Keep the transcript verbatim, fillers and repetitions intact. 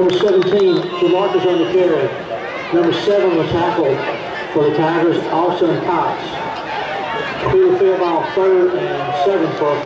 Number seventeen, the markers on the carry. Number seven was tackled for the Tigers, Austin Cox. Clear field ball third and seven for